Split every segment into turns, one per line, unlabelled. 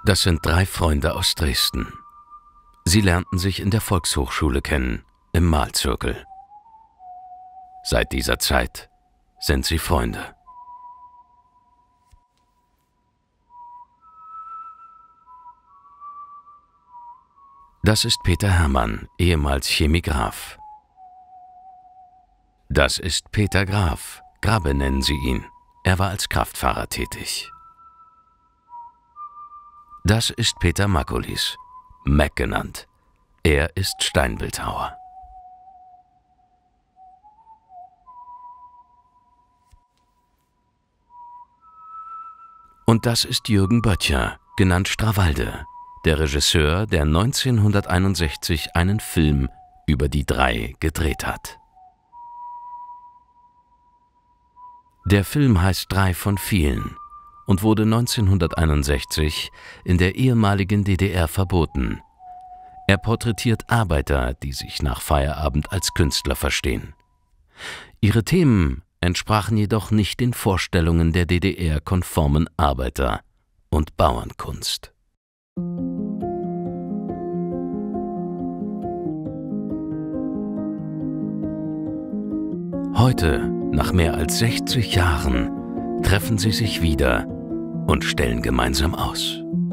Das sind 3 Freunde aus Dresden. Sie lernten sich in der Volkshochschule kennen, im Malzirkel. Seit dieser Zeit sind sie Freunde. Das ist Peter Hermann, ehemals Chemigraf. Das ist Peter Graf, Grabbe nennen sie ihn. Er war als Kraftfahrer tätig. Das ist Peter Makkulis, Mac genannt. Er ist Steinbildhauer. Und das ist Jürgen Böttcher, genannt Strawalde, der Regisseur, der 1961 einen Film über die 3 gedreht hat. Der Film heißt 3 von vielen und wurde 1961 in der ehemaligen DDR verboten. Er porträtiert Arbeiter, die sich nach Feierabend als Künstler verstehen. Ihre Themen entsprachen jedoch nicht den Vorstellungen der DDR-konformen Arbeiter- und Bauernkunst. Heute, nach mehr als 60 Jahren, treffen sie sich wieder und stellen gemeinsam aus.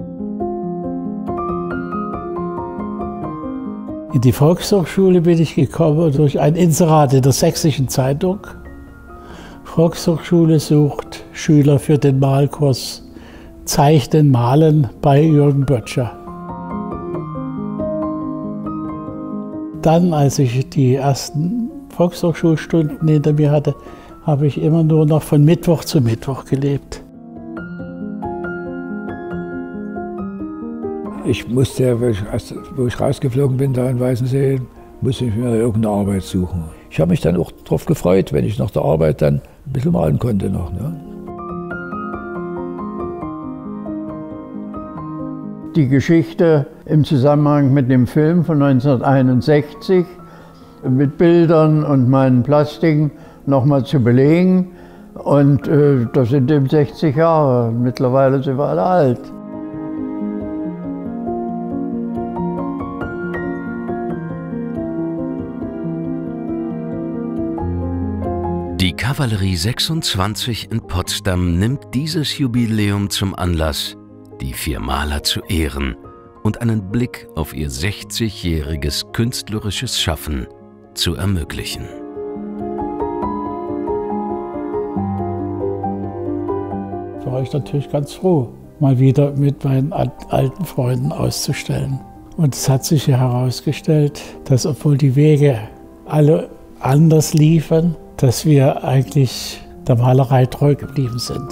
In die Volkshochschule bin ich gekommen durch ein Inserat in der Sächsischen Zeitung. Volkshochschule sucht Schüler für den Malkurs Zeichnen, Malen bei Jürgen Böttcher. Dann, als ich die ersten Volkshochschulstunden hinter mir hatte, habe ich immer nur noch von Mittwoch zu Mittwoch gelebt.
Ich musste, wo ich rausgeflogen bin, da in Weißensee, musste ich mir irgendeine Arbeit suchen. Ich habe mich dann auch darauf gefreut, wenn ich nach der Arbeit dann ein bisschen malen konnte noch. Ne?
Die Geschichte im Zusammenhang mit dem Film von 1961 mit Bildern und meinen Plastiken nochmal zu belegen. Und das sind eben 60 Jahre. Mittlerweile sind wir alle alt.
Die Kavallerie 26 in Potsdam nimmt dieses Jubiläum zum Anlass, die 4 Maler zu ehren und einen Blick auf ihr 60-jähriges künstlerisches Schaffen zu ermöglichen.
Da war ich natürlich ganz froh, mal wieder mit meinen alten Freunden auszustellen. Und es hat sich ja herausgestellt, dass obwohl die Wege alle anders liefen, dass wir eigentlich der Malerei treu geblieben sind.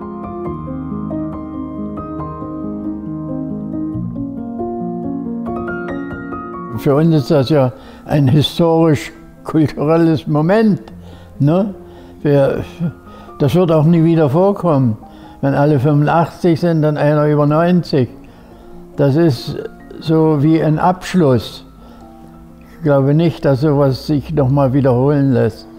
Für uns ist das ja ein historisch-kulturelles Moment. Ne? Das wird auch nie wieder vorkommen. Wenn alle 85 sind, dann einer über 90. Das ist so wie ein Abschluss. Ich glaube nicht, dass sowas sich noch mal wiederholen lässt.